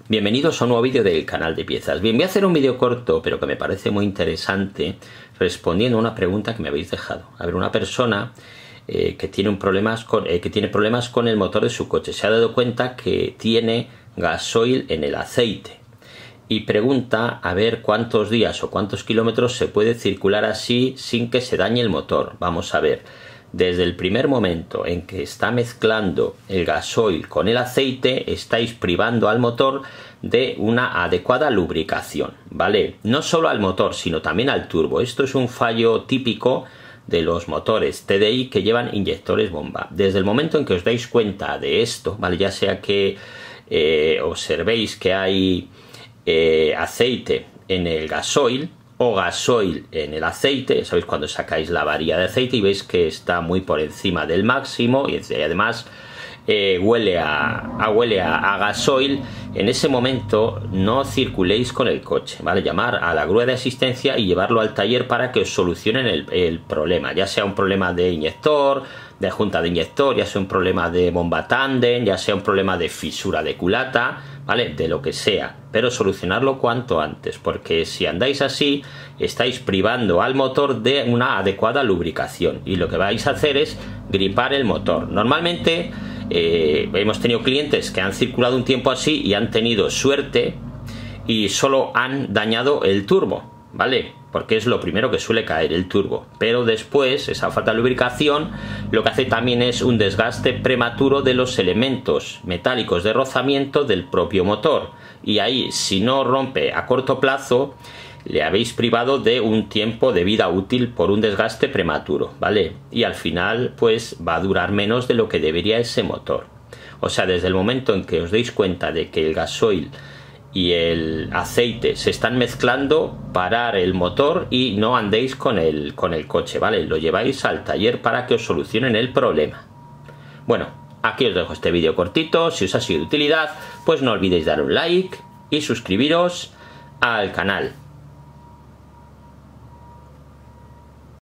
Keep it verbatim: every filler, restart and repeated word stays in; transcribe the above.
Bienvenidos a un nuevo vídeo del canal de piezas. Bien, voy a hacer un vídeo corto, pero que me parece muy interesante, respondiendo a una pregunta que me habéis dejado. A ver, una persona eh, que, tiene un problemas con, eh, que tiene problemas con el motor de su coche. Se ha dado cuenta que tiene gasoil en el aceite. Y pregunta a ver cuántos días o cuántos kilómetros se puede circular así sin que se dañe el motor. Vamos a ver. Desde el primer momento en que está mezclando el gasoil con el aceite, estáis privando al motor de una adecuada lubricación, ¿vale? No solo al motor, sino también al turbo. Esto es un fallo típico de los motores T D I que llevan inyectores bomba. Desde el momento en que os dais cuenta de esto, ¿vale? Ya sea que eh, observéis que hay eh, aceite en el gasoil, o gasoil en el aceite, sabéis cuando sacáis la varilla de aceite y veis que está muy por encima del máximo y además eh, huele, a, a, huele a, a gasoil. En ese momento no circuléis con el coche, ¿vale? Llamar a la grúa de asistencia y llevarlo al taller para que os solucionen el, el problema, ya sea un problema de inyector, de junta de inyector, ya sea un problema de bomba tándem, ya sea un problema de fisura de culata, ¿vale? De lo que sea, pero solucionarlo cuanto antes, porque si andáis así, estáis privando al motor de una adecuada lubricación y lo que vais a hacer es gripar el motor. Normalmente eh, hemos tenido clientes que han circulado un tiempo así y han tenido suerte y solo han dañado el turbo, ¿vale? Porque es lo primero que suele caer, el turbo. Pero después, esa falta de lubricación lo que hace también es un desgaste prematuro de los elementos metálicos de rozamiento del propio motor. Y ahí, si no rompe a corto plazo, le habéis privado de un tiempo de vida útil por un desgaste prematuro, ¿vale? Y al final, pues va a durar menos de lo que debería ese motor. O sea, desde el momento en que os deis cuenta de que el gasoil y el aceite se están mezclando, parar el motor y no andéis con el, con el coche, ¿vale? Lo lleváis al taller para que os solucionen el problema. Bueno, aquí os dejo este vídeo cortito. Si os ha sido de utilidad, pues no olvidéis dar un like y suscribiros al canal.